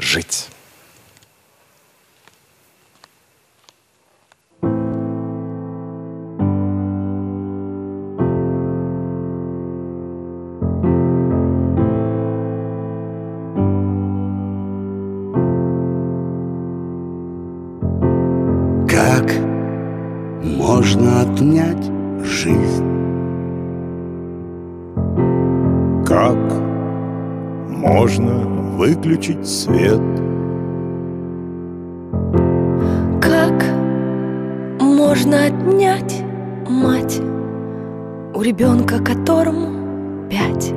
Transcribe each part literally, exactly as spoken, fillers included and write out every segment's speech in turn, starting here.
жить. Как можно отнять жизнь? Как можно выключить свет? Как можно отнять мать у ребенка, которому пять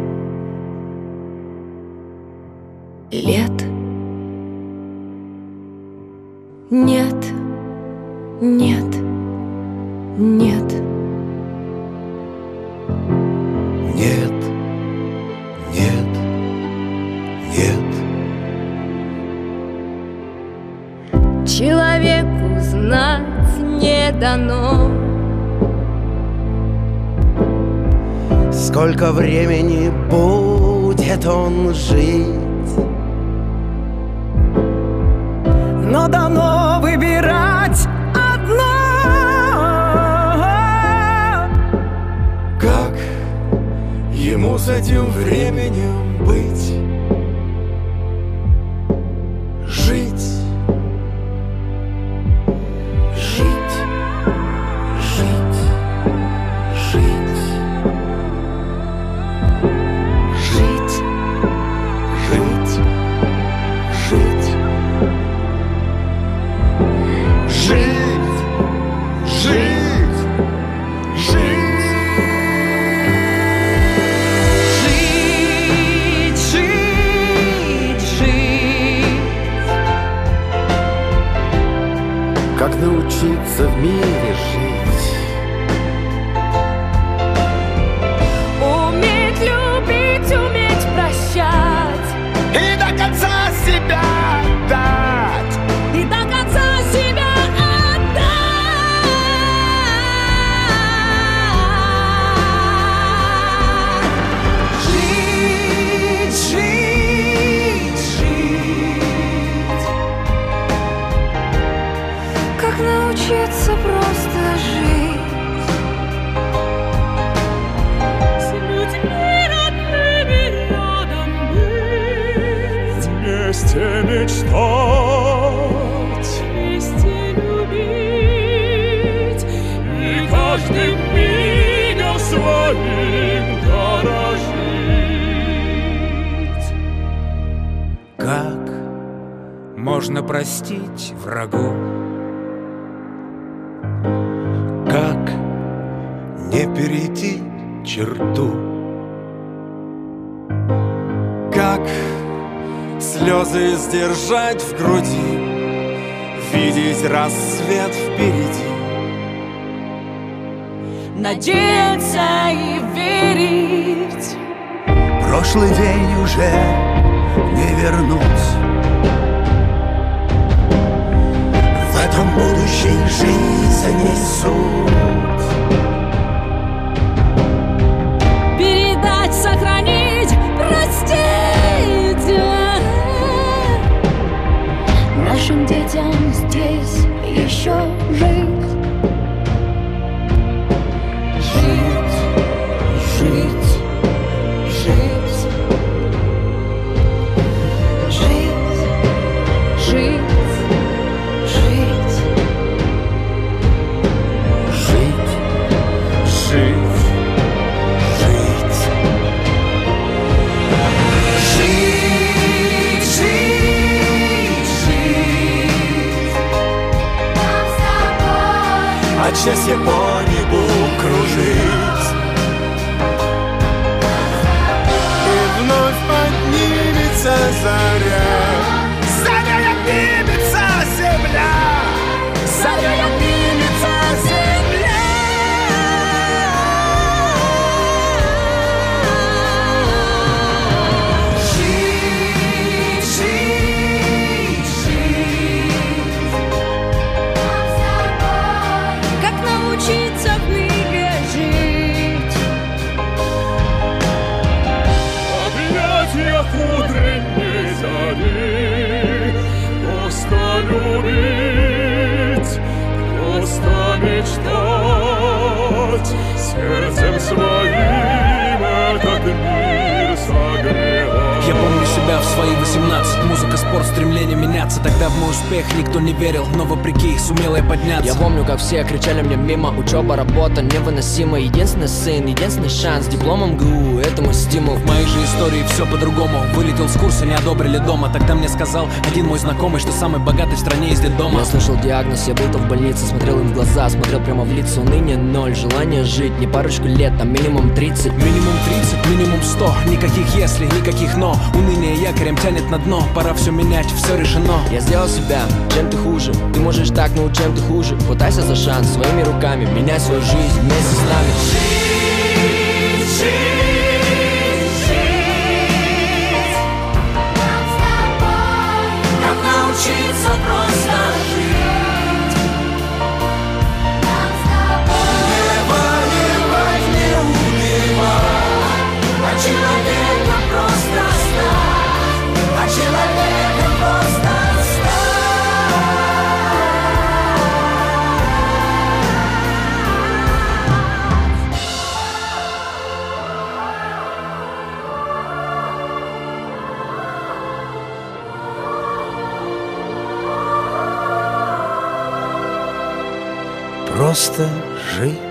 лет? Нет, нет, нет. Нет, нет, нет. Человеку знать не дано, Сколько времени будет он жить? Но дано выбирать одно. Как ему с этим временем быть? Жить. Жить. Жить. Жить. жить, Жить. Жить. Жить. Жить. Жить. жить, жить, жить. Как научиться в мире жить? Уметь любить, уметь прощать И до конца себя отдать. и до конца себя отдать. Жить, жить, жить. Как научиться просто жить с людьми родными рядом быть, Вместе мечтать. вместе любить И каждым мигом своим дорожить. Как можно простить врагу? Как не перейти черту? Как слезы сдержать в груди, видеть рассвет впереди. надеяться и верить. Прошлый день уже не вернуть. В этом будущей жизни суть. Передать, сохранить, простить нашим детям здесь еще жить. Жить, жить, жить. Жить, жить, жить. Жить, Жить. жить. Жить, жить, жить. Нам с тобой. А счастье по небу кружить. И вновь поднимется заря. Заря поднимется земля. Заря поднимется земля. Жить, жить, жить. Нам с тобой. Как научиться в мире жить? сердцем своим этот мир согревал. Я помню себя в свои восемнадцать. Музыка, спорт, стремление меняться. Тогда в мой успех никто не верил, но вопреки сумел я подняться. Я помню, как все кричали мне мимо. Учеба, работа невыносима. Единственный сын, единственный шанс. Дипломом ГУ, это мой стимул. В моей же истории все по-другому. Вылетел с курса, не одобрили дома. Тогда мне сказал один мой знакомый, что самый богатый в стране из детдома. Я слышал диагноз, я был-то в больнице. Смотрел им в глаза, смотрел прямо в лица. Уныние ноль, желание жить не парочку лет, а минимум тридцать. Минимум тридцать, минимум сто. Никаких если, никаких но. Уныние якорем тянет на дно. Пора все менять, все решено. Я сделал себя, чем ты хуже. Ты можешь так, но чем ты хуже. Хватайся за шанс своими руками. Меняй свою жизнь вместе с нами. Жить, жить, жить. Нам с тобой как научиться просто жить. Нам с тобой не воевать, не убивать, а человеком просто стать, а человеком просто стать. Просто жить.